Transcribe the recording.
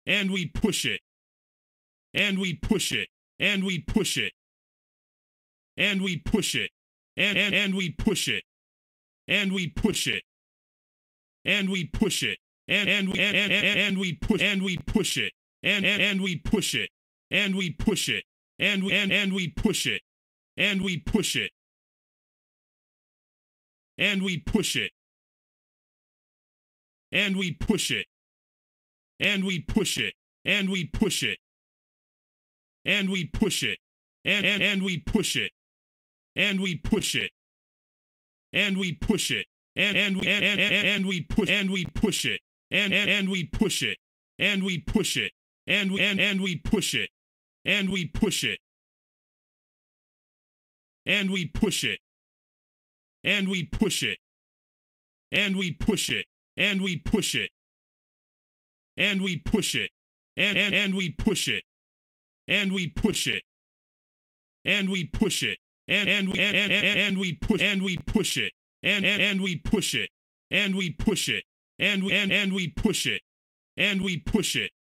and we push it, and we push it, and we push it, and we push it, and we push it, and we push it, and we push it, and we push, and we push it, and we push it, and we push it, and we push it, and we push it, and we push it, and we push it, and we push it, and we push it, and we push it, and we push it, and we push it, and we push it, and we push, and we push it, and we push it, and we push it, and we push it, and we push it, and we push it, and we push it, and we push it, and we push it, and we push it, and we push it, and we push it, and we push it, and we push, and we push it, and we push it, and we push it, and we push it, and we push it,